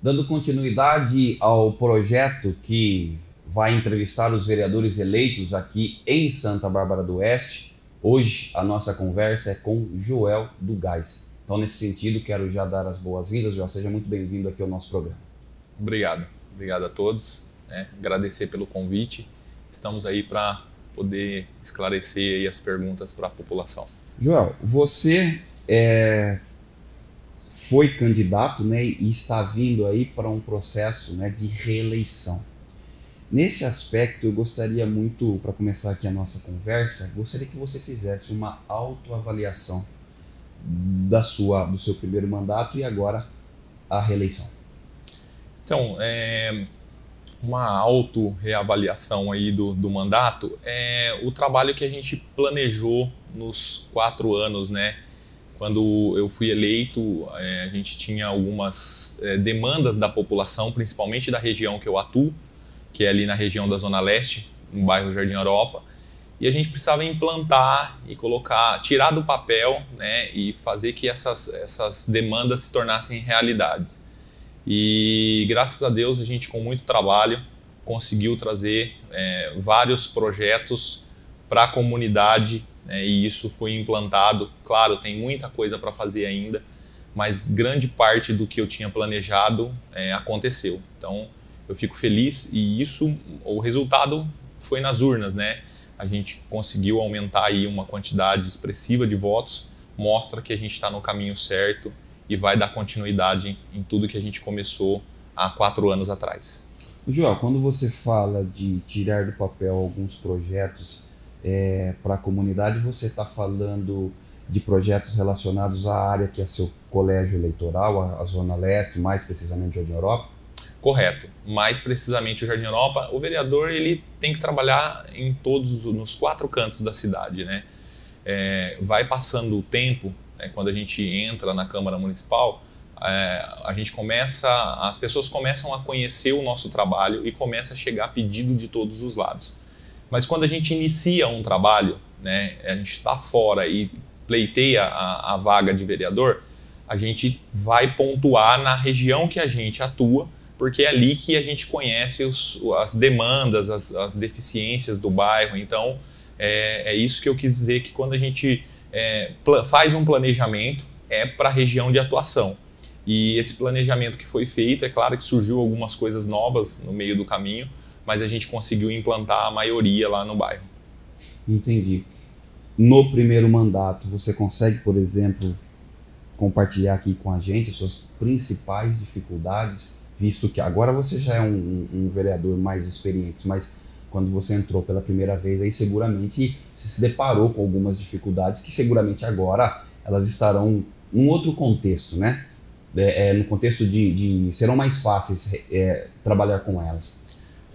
Dando continuidade ao projeto que vai entrevistar os vereadores eleitos aqui em Santa Bárbara do Oeste, hoje a nossa conversa é com Joel do Gás. Então, nesse sentido, quero já dar as boas-vindas. Joel, seja muito bem-vindo aqui ao nosso programa. Obrigado a todos, agradecer pelo convite. Estamos aí para poder esclarecer aí as perguntas para a população. Joel, você foi candidato, e está vindo aí para um processo, de reeleição. Nesse aspecto, eu gostaria muito, para começar aqui a nossa conversa, gostaria que você fizesse uma autoavaliação do seu primeiro mandato e agora a reeleição. Então, uma auto-reavaliação aí do mandato é o trabalho que a gente planejou nos 4 anos, Quando eu fui eleito, a gente tinha algumas demandas da população, principalmente da região que eu atuo, que é ali na região da Zona Leste, no bairro Jardim Europa, e a gente precisava implantar e tirar do papel, e fazer que essas demandas se tornassem realidades. E graças a Deus a gente, com muito trabalho, conseguiu trazer vários projetos para a comunidade, e isso foi implantado. Claro, tem muita coisa para fazer ainda, mas grande parte do que eu tinha planejado aconteceu. Então eu fico feliz, e o resultado foi nas urnas, A gente conseguiu aumentar aí uma quantidade expressiva de votos, mostra que a gente está no caminho certo e vai dar continuidade em tudo que a gente começou há 4 anos atrás. Joel, quando você fala de tirar do papel alguns projetos para a comunidade, você está falando de projetos relacionados à área que é seu colégio eleitoral, a Zona Leste, mais precisamente Jardim Europa? Correto. Mais precisamente o Jardim Europa, o vereador ele tem que trabalhar nos 4 cantos da cidade, Vai passando o tempo, quando a gente entra na Câmara Municipal, as pessoas começam a conhecer o nosso trabalho e começa a chegar pedido de todos os lados. Mas quando a gente inicia um trabalho, a gente está fora e pleiteia a vaga de vereador, a gente vai pontuar na região que a gente atua, porque é ali que a gente conhece as demandas, as deficiências do bairro. Então, é isso que eu quis dizer, que quando a gente faz um planejamento, é para a região de atuação. E esse planejamento que foi feito, é claro que surgiu algumas coisas novas no meio do caminho, mas a gente conseguiu implantar a maioria lá no bairro. Entendi. No primeiro mandato, você consegue, por exemplo, compartilhar aqui com a gente as suas principais dificuldades, visto que agora você já é um vereador mais experiente, mas quando você entrou pela primeira vez, aí seguramente você se deparou com algumas dificuldades que seguramente agora elas estarão num outro contexto, no contexto de serão mais fáceis trabalhar com elas.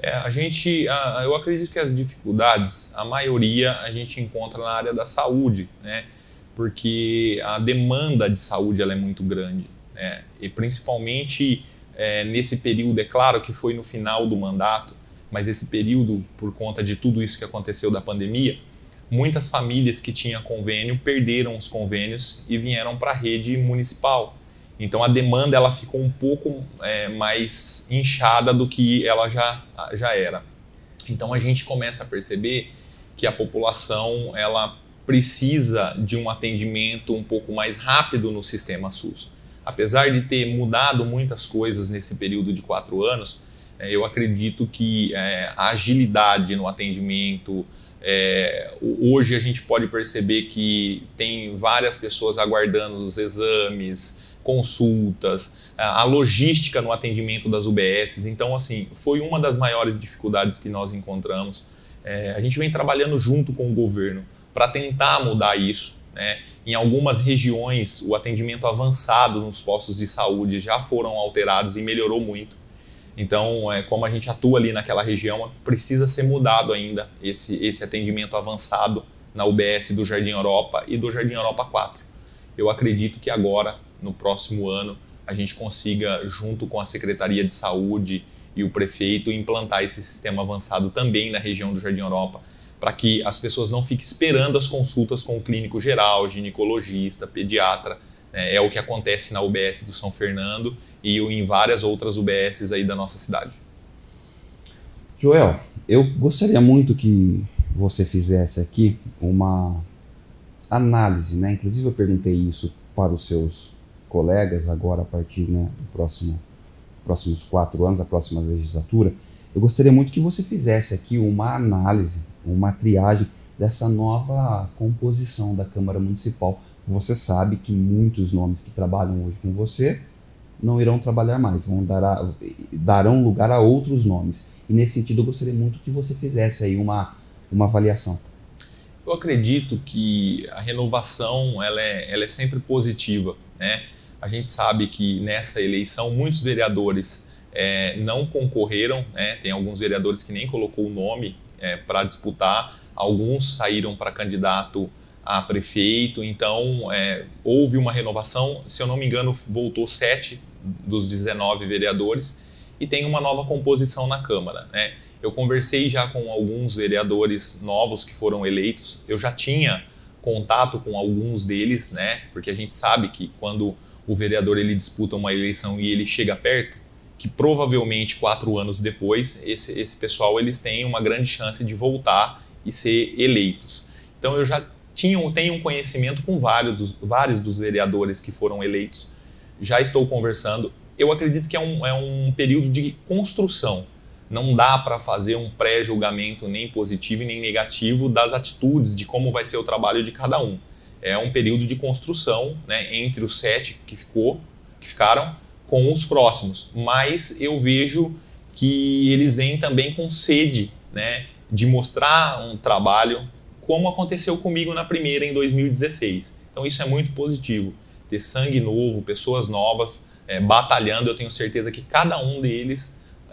Eu acredito que as dificuldades, a maioria a gente encontra na área da saúde, Porque a demanda de saúde ela é muito grande, E principalmente nesse período, é claro que foi no final do mandato, mas esse período, por conta de tudo isso que aconteceu da pandemia, muitas famílias que tinham convênio perderam os convênios e vieram para a rede municipal. Então a demanda ela ficou um pouco mais inchada do que ela já era. Então a gente começa a perceber que a população ela precisa de um atendimento um pouco mais rápido no sistema SUS. Apesar de ter mudado muitas coisas nesse período de 4 anos, eu acredito que a agilidade no atendimento, hoje a gente pode perceber que tem várias pessoas aguardando os exames, consultas, a logística no atendimento das UBSs. Então, assim, foi uma das maiores dificuldades que nós encontramos. A gente vem trabalhando junto com o governo para tentar mudar isso, Em algumas regiões, o atendimento avançado nos postos de saúde já foram alterados e melhorou muito. Então, como a gente atua ali naquela região, precisa ser mudado ainda esse atendimento avançado na UBS do Jardim Europa e do Jardim Europa 4. Eu acredito que agora, no próximo ano, a gente consiga, junto com a Secretaria de Saúde e o prefeito, implantar esse sistema avançado também na região do Jardim Europa, para que as pessoas não fiquem esperando as consultas com o clínico geral, ginecologista, pediatra. É o que acontece na UBS do São Fernando e em várias outras UBSs aí da nossa cidade. Joel, eu gostaria muito que você fizesse aqui uma análise, né? Inclusive eu perguntei isso para os seus colegas agora a partir, né, do próximos 4 anos, da próxima legislatura. Eu gostaria muito que você fizesse aqui uma análise, uma triagem dessa nova composição da Câmara Municipal. Você sabe que muitos nomes que trabalham hoje com você não irão trabalhar mais, darão lugar a outros nomes. E nesse sentido eu gostaria muito que você fizesse aí uma avaliação. Eu acredito que a renovação ela é sempre positiva, né? A gente sabe que nessa eleição muitos vereadores não concorreram, né? Tem alguns vereadores que nem colocou o nome para disputar, alguns saíram para candidato a prefeito, então houve uma renovação, se eu não me engano voltou 7 dos 19 vereadores e tem uma nova composição na Câmara, né? Eu conversei já com alguns vereadores novos que foram eleitos, eu já tinha contato com alguns deles, né? Porque a gente sabe que quando o vereador ele disputa uma eleição e ele chega perto, que provavelmente 4 anos depois, esse pessoal eles têm uma grande chance de voltar e ser eleitos. Então eu já tenho um conhecimento com vários dos vereadores que foram eleitos, já estou conversando. Eu acredito que é um período de construção. Não dá para fazer um pré-julgamento nem positivo e nem negativo das atitudes, de como vai ser o trabalho de cada um. É um período de construção, né, entre os 7 que ficaram com os próximos. Mas eu vejo que eles vêm também com sede, né, de mostrar um trabalho, como aconteceu comigo na primeira em 2016. Então isso é muito positivo. Ter sangue novo, pessoas novas batalhando, eu tenho certeza que cada um deles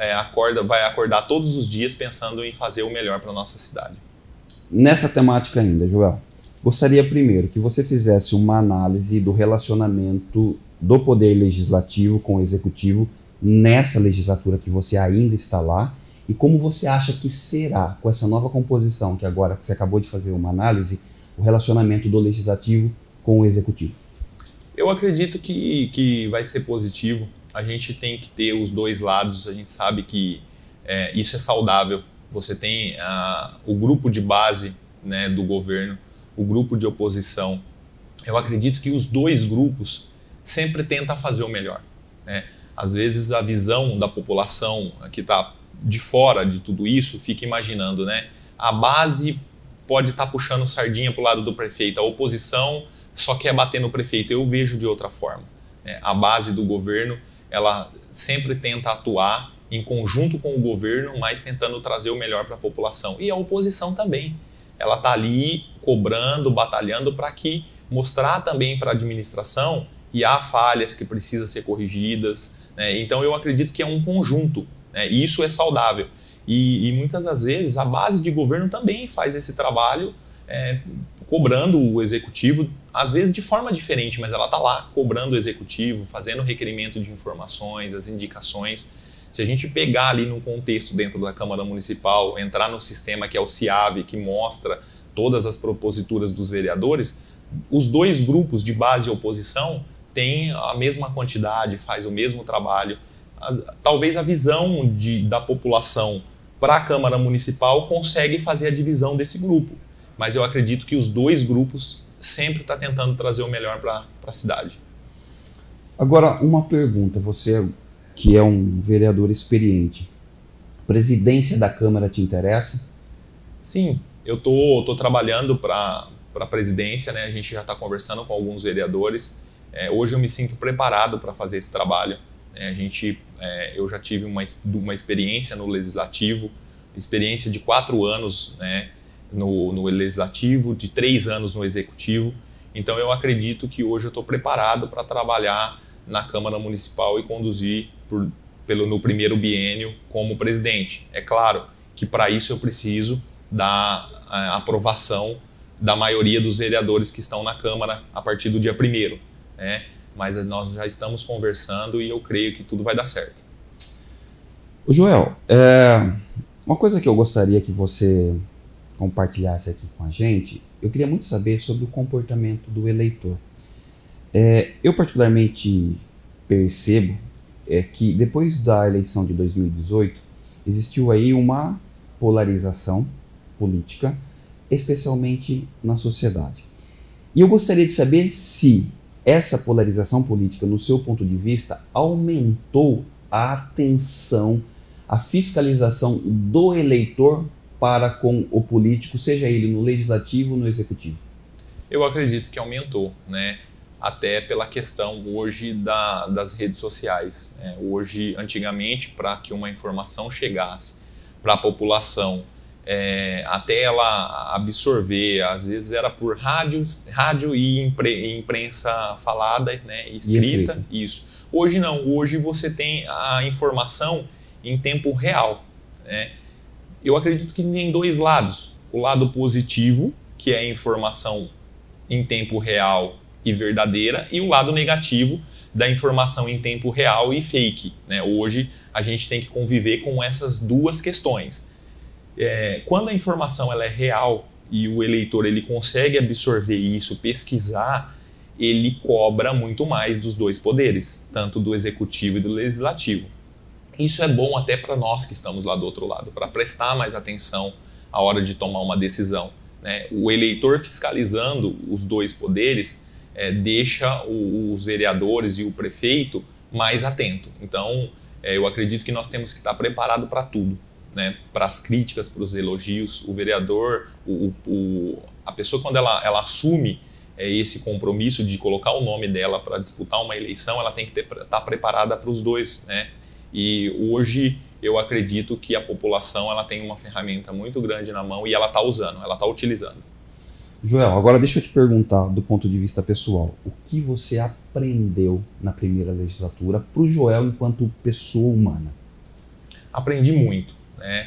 vai acordar todos os dias pensando em fazer o melhor para a nossa cidade. Nessa temática ainda, Joel, gostaria primeiro que você fizesse uma análise do relacionamento do Poder Legislativo com o Executivo nessa legislatura que você ainda está lá e como você acha que será, com essa nova composição que agora você acabou de fazer uma análise, o relacionamento do Legislativo com o Executivo. Eu acredito que vai ser positivo. A gente tem que ter os dois lados, a gente sabe que isso é saudável. Você tem o grupo de base, né, do governo, o grupo de oposição. Eu acredito que os dois grupos sempre tentam fazer o melhor, né? Às vezes a visão da população que está de fora de tudo isso fica imaginando, né? A base pode estar puxando sardinha para o lado do prefeito, a oposição só quer bater no prefeito. Eu vejo de outra forma, né? A base do governo ela sempre tenta atuar em conjunto com o governo, mas tentando trazer o melhor para a população. E a oposição também. Ela está ali cobrando, batalhando para que mostrar também para a administração que há falhas que precisam ser corrigidas, né? Então eu acredito que é um conjunto, né? E isso é saudável. E muitas das vezes a base de governo também faz esse trabalho cobrando o executivo, às vezes de forma diferente, mas ela está lá cobrando o executivo, fazendo requerimento de informações, as indicações. Se a gente pegar ali num contexto dentro da Câmara Municipal, entrar no sistema que é o CIAV, que mostra todas as proposituras dos vereadores, os dois grupos de base e oposição têm a mesma quantidade, faz o mesmo trabalho. Talvez a visão da população para a Câmara Municipal consegue fazer a divisão desse grupo, mas eu acredito que os dois grupos sempre estão tentando trazer o melhor para a cidade. Agora, uma pergunta, você que é um vereador experiente, presidência da Câmara te interessa? Sim, eu tô trabalhando para a presidência, né? A gente já está conversando com alguns vereadores. Hoje eu me sinto preparado para fazer esse trabalho. Eu já tive uma experiência no Legislativo, experiência de 4 anos, né, no Legislativo, de 3 anos no Executivo. Então eu acredito que hoje eu estou preparado para trabalhar na Câmara Municipal e conduzir no primeiro biênio como presidente. É claro que para isso eu preciso da aprovação da maioria dos vereadores que estão na Câmara a partir do dia 1º, né? Mas nós já estamos conversando e eu creio que tudo vai dar certo. Joel, uma coisa que eu gostaria que você compartilhasse aqui com a gente, eu queria muito saber sobre o comportamento do eleitor. Eu particularmente percebo é que depois da eleição de 2018, existiu aí uma polarização política, especialmente na sociedade. E eu gostaria de saber se essa polarização política, no seu ponto de vista, aumentou a atenção, a fiscalização do eleitor para com o político, seja ele no legislativo ou no executivo. Eu acredito que aumentou, né? Até pela questão hoje das redes sociais. Hoje, antigamente, para que uma informação chegasse para a população, até ela absorver, às vezes era por rádio e imprensa falada, né, escrita, isso. Hoje não, hoje você tem a informação em tempo real, né? Eu acredito que tem dois lados, o lado positivo, que é a informação em tempo real e verdadeira, e o lado negativo da informação em tempo real e fake, né? Hoje a gente tem que conviver com essas duas questões. Quando a informação ela é real e o eleitor ele consegue absorver isso, pesquisar, ele cobra muito mais dos dois poderes, tanto do executivo e do legislativo. Isso é bom até para nós que estamos lá do outro lado, para prestar mais atenção à hora de tomar uma decisão, né? O eleitor fiscalizando os dois poderes deixa os vereadores e o prefeito mais atento. Então, eu acredito que nós temos que estar preparados para tudo, né? Para as críticas, para os elogios. O vereador, a pessoa quando ela assume esse compromisso de colocar o nome dela para disputar uma eleição, ela tem que estar preparada para os dois, né? E hoje eu acredito que a população ela tem uma ferramenta muito grande na mão e ela está usando, ela está utilizando. Joel, agora deixa eu te perguntar do ponto de vista pessoal, o que você aprendeu na primeira legislatura para o Joel enquanto pessoa humana? Aprendi muito, né?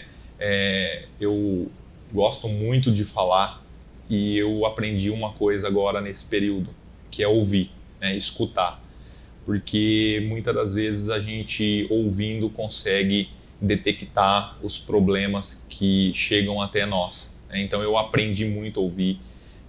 Eu gosto muito de falar e eu aprendi uma coisa agora nesse período, que é ouvir, né? Escutar. Porque muitas das vezes a gente ouvindo consegue detectar os problemas que chegam até nós, né? Então eu aprendi muito a ouvir,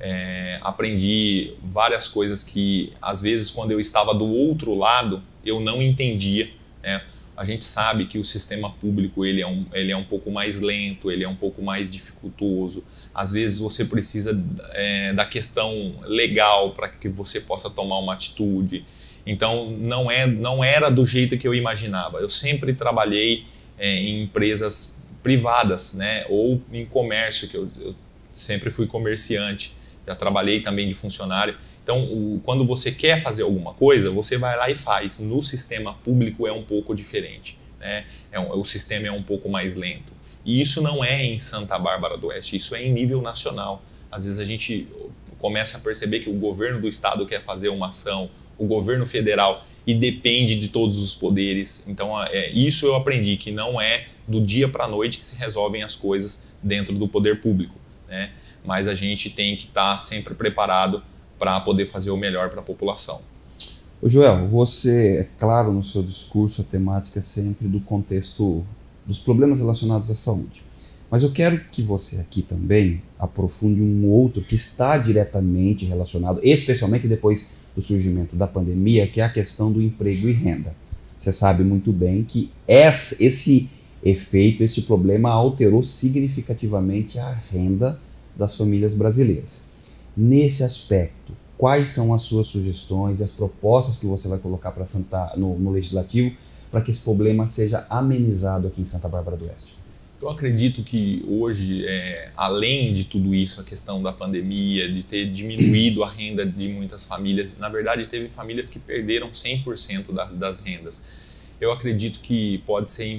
aprendi várias coisas que às vezes quando eu estava do outro lado eu não entendia, né? A gente sabe que o sistema público ele é um pouco mais lento, ele é um pouco mais dificultoso. Às vezes você precisa da questão legal para que você possa tomar uma atitude. Então não era do jeito que eu imaginava. Eu sempre trabalhei em empresas privadas, né? Ou em comércio, que eu sempre fui comerciante. Já trabalhei também de funcionário. Então, quando você quer fazer alguma coisa, você vai lá e faz. No sistema público é um pouco diferente, né? O sistema é um pouco mais lento. E isso não é em Santa Bárbara do Oeste, isso é em nível nacional. Às vezes a gente começa a perceber que o governo do estado quer fazer uma ação, o governo federal, e depende de todos os poderes. Então, isso eu aprendi, que não é do dia para a noite que se resolvem as coisas dentro do poder público, né? Mas a gente tem que estar sempre preparado para poder fazer o melhor para a população. Joel, você, é claro no seu discurso, a temática sempre do contexto dos problemas relacionados à saúde. Mas eu quero que você aqui também aprofunde um outro que está diretamente relacionado, especialmente depois do surgimento da pandemia, que é a questão do emprego e renda. Você sabe muito bem que esse efeito, esse problema alterou significativamente a renda das famílias brasileiras. Nesse aspecto, quais são as suas sugestões e as propostas que você vai colocar no Legislativo para que esse problema seja amenizado aqui em Santa Bárbara do Oeste? Eu acredito que hoje, além de tudo isso, a questão da pandemia, de ter diminuído a renda de muitas famílias, na verdade teve famílias que perderam 100% das rendas. Eu acredito que pode ser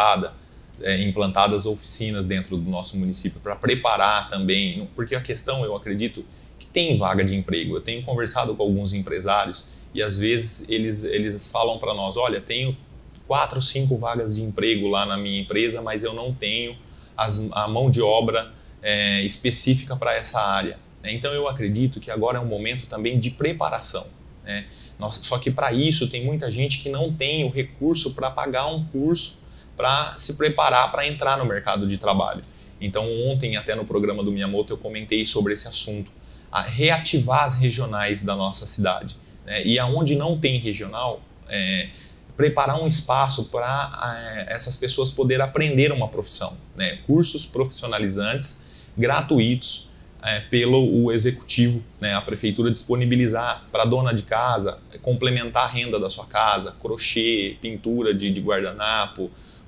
implantadas oficinas dentro do nosso município para preparar também, porque a questão, eu acredito, que tem vaga de emprego. Eu tenho conversado com alguns empresários e às vezes eles falam para nós, olha, tenho 4 ou 5 vagas de emprego lá na minha empresa, mas eu não tenho a mão de obra específica para essa área. Então eu acredito que agora é um momento também de preparação, né? Só que para isso tem muita gente que não tem o recurso para pagar um curso para se preparar para entrar no mercado de trabalho. Então ontem até no programa do Miyamoto eu comentei sobre esse assunto, a reativar as regionais da nossa cidade, né? E aonde não tem regional, preparar um espaço para essas pessoas poderem aprender uma profissão, né? Cursos profissionalizantes gratuitos pelo executivo, né? A prefeitura disponibilizar para a dona de casa, complementar a renda da sua casa, crochê, pintura de guardanapo,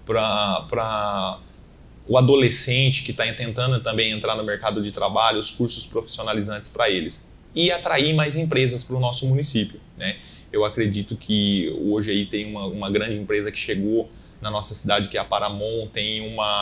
para o adolescente que está tentando também entrar no mercado de trabalho, os cursos profissionalizantes para eles. E atrair mais empresas para o nosso município, né? Eu acredito que hoje aí tem uma grande empresa que chegou na nossa cidade, que é a Paramount, tem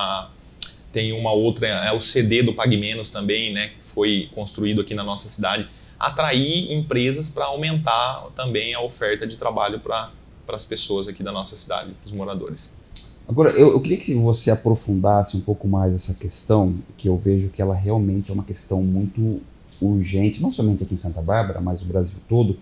uma outra, é o CD do Pague Menos também, né, que foi construído aqui na nossa cidade. Atrair empresas para aumentar também a oferta de trabalho para as pessoas aqui da nossa cidade, para os moradores. Agora, eu queria que você aprofundasse um pouco mais essa questão, que eu vejo que ela realmente é uma questão muito urgente, não somente aqui em Santa Bárbara, mas no Brasil todo,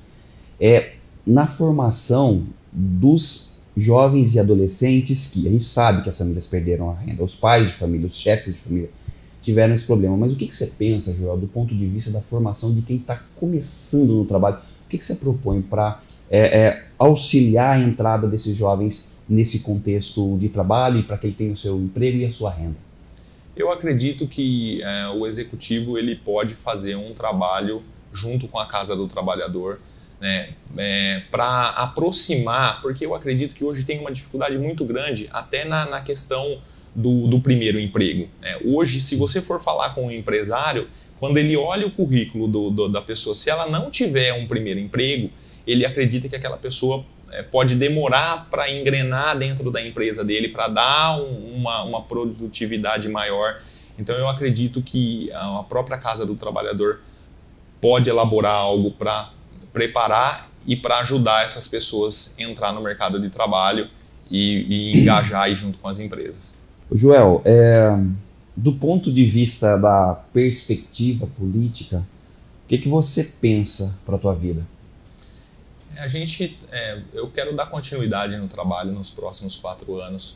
na formação dos jovens e adolescentes, que a gente sabe que as famílias perderam a renda, os pais de família, os chefes de família tiveram esse problema. Mas o que você pensa, Joel, do ponto de vista da formação de quem está começando no trabalho? O que você propõe para auxiliar a entrada desses jovens nesse contexto de trabalho e para que ele tenha o seu emprego e a sua renda? Eu acredito que o executivo ele pode fazer um trabalho junto com a Casa do Trabalhador, né, para aproximar, porque eu acredito que hoje tem uma dificuldade muito grande até na questão do primeiro emprego, né? Hoje, se você for falar com um empresário, quando ele olha o currículo da pessoa, se ela não tiver um primeiro emprego, ele acredita que aquela pessoa pode demorar para engrenar dentro da empresa dele, para dar uma produtividade maior. Então eu acredito que a própria Casa do Trabalhador pode elaborar algo para preparar e para ajudar essas pessoas a entrar no mercado de trabalho e engajar aí junto com as empresas. Joel, do ponto de vista da perspectiva política, o que você pensa para a tua vida? Eu quero dar continuidade no trabalho nos próximos 4 anos.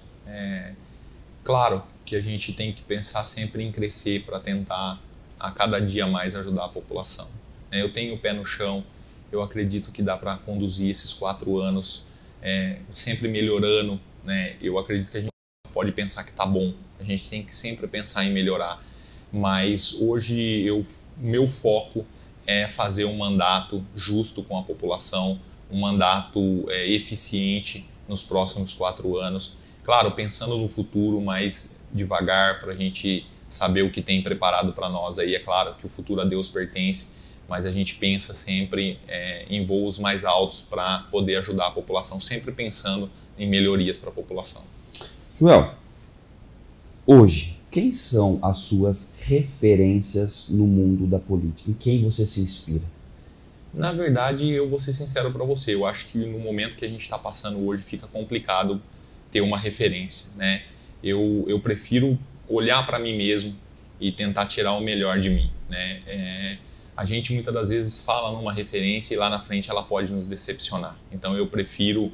Claro que a gente tem que pensar sempre em crescer para tentar a cada dia mais ajudar a população. Eu tenho o pé no chão, eu acredito que dá para conduzir esses 4 anos sempre melhorando, né? Eu acredito que a gente pode pensar que tá bom, a gente tem que sempre pensar em melhorar, mas hoje meu foco é fazer um mandato justo com a população, um mandato eficiente nos próximos 4 anos. Claro, pensando no futuro, mais devagar, para a gente saber o que tem preparado para nós aí. É claro que o futuro a Deus pertence, mas a gente pensa sempre em voos mais altos para poder ajudar a população, sempre pensando em melhorias para a população. Joel, hoje, quem são as suas referências no mundo da política? Em quem você se inspira? Na verdade, eu vou ser sincero para você, eu acho que no momento que a gente está passando hoje fica complicado ter uma referência, né? Eu prefiro olhar para mim mesmo e tentar tirar o melhor de mim, né? A gente muitas das vezes fala numa referência e lá na frente ela pode nos decepcionar. Então eu prefiro,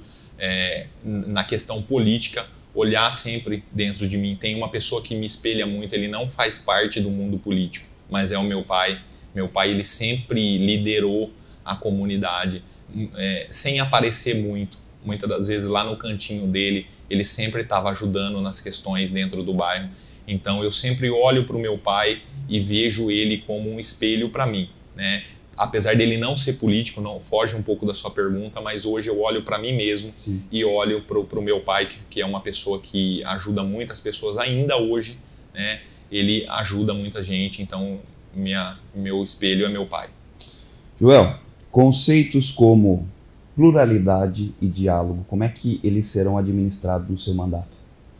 na questão política, olhar sempre dentro de mim. Tem uma pessoa que me espelha muito, ele não faz parte do mundo político, mas é o meu pai. Meu pai, ele sempre liderou a comunidade, sem aparecer muito. Muitas das vezes lá no cantinho dele, ele sempre estava ajudando nas questões dentro do bairro. Então eu sempre olho para o meu pai e vejo ele como um espelho para mim, né? Apesar dele não ser político, não foge um pouco da sua pergunta, mas hoje eu olho para mim mesmo. Sim. E olho para o meu pai, que é uma pessoa que ajuda muitas pessoas ainda hoje, né? Ele ajuda muita gente, então meu espelho é meu pai. Joel, conceitos como pluralidade e diálogo, como é que eles serão administrados no seu mandato?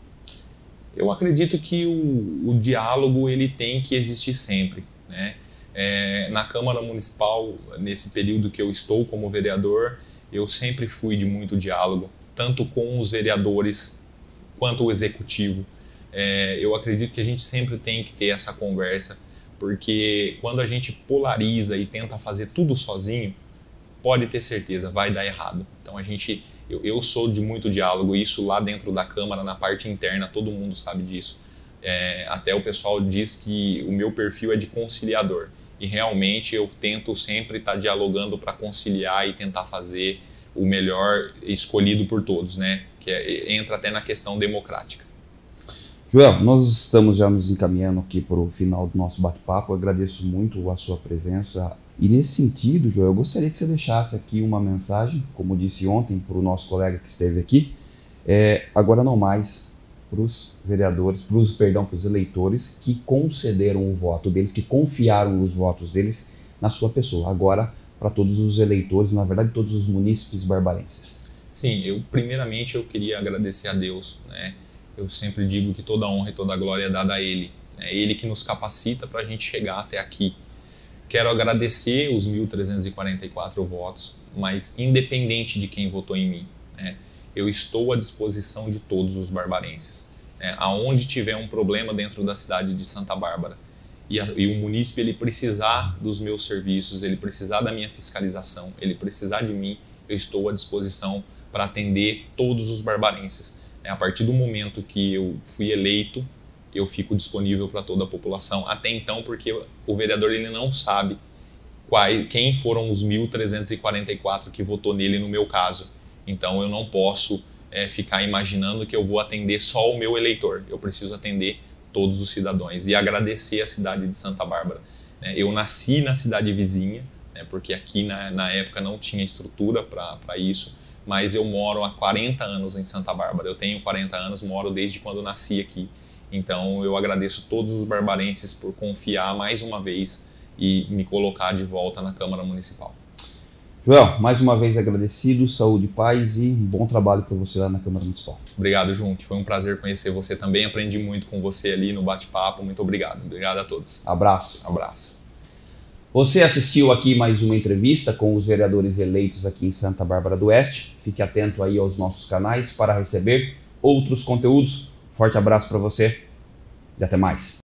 Eu acredito que o diálogo ele tem que existir sempre, né? Na Câmara Municipal, nesse período que eu estou como vereador, eu sempre fui de muito diálogo, tanto com os vereadores quanto o executivo. Eu acredito que a gente sempre tem que ter essa conversa, porque quando a gente polariza e tenta fazer tudo sozinho, pode ter certeza, vai dar errado. Então eu sou de muito diálogo, isso lá dentro da Câmara, na parte interna, todo mundo sabe disso. Até o pessoal diz que o meu perfil é de conciliador. E realmente eu tento sempre estar dialogando para conciliar e tentar fazer o melhor escolhido por todos, né? Que entra até na questão democrática. Joel, nós estamos já nos encaminhando aqui para o final do nosso bate-papo. Eu agradeço muito a sua presença. E nesse sentido, Joel, eu gostaria que você deixasse aqui uma mensagem, como disse ontem para o nosso colega que esteve aqui, agora não mais para os vereadores, para os eleitores que concederam o voto deles, que confiaram os votos deles na sua pessoa. Agora, para todos os eleitores, na verdade, todos os munícipes barbarenses. Sim, primeiramente eu queria agradecer a Deus, né? Eu sempre digo que toda honra e toda glória é dada a Ele. É Ele que nos capacita para a gente chegar até aqui. Quero agradecer os 1.344 votos, mas independente de quem votou em mim, né, eu estou à disposição de todos os barbarenses. Aonde tiver um problema dentro da cidade de Santa Bárbara e o munícipe ele precisar dos meus serviços, ele precisar da minha fiscalização, ele precisar de mim, eu estou à disposição para atender todos os barbarenses. A partir do momento que eu fui eleito, eu fico disponível para toda a população. Até então, porque o vereador ele não sabe quem foram os 1.344 que votou nele no meu caso. Então eu não posso ficar imaginando que eu vou atender só o meu eleitor. Eu preciso atender todos os cidadãos e agradecer a cidade de Santa Bárbara. Eu nasci na cidade vizinha, porque aqui na época não tinha estrutura para isso. Mas eu moro há 40 anos em Santa Bárbara. Eu tenho 40 anos, moro desde quando nasci aqui. Então eu agradeço todos os barbarenses por confiar mais uma vez e me colocar de volta na Câmara Municipal. Joel, mais uma vez agradecido, saúde, paz e um bom trabalho para você lá na Câmara Municipal. Obrigado, João, que foi um prazer conhecer você também. Aprendi muito com você ali no bate-papo. Muito obrigado. Obrigado a todos. Abraço. Abraço. Você assistiu aqui mais uma entrevista com os vereadores eleitos aqui em Santa Bárbara do Oeste. Fique atento aí aos nossos canais para receber outros conteúdos. Forte abraço para você e até mais.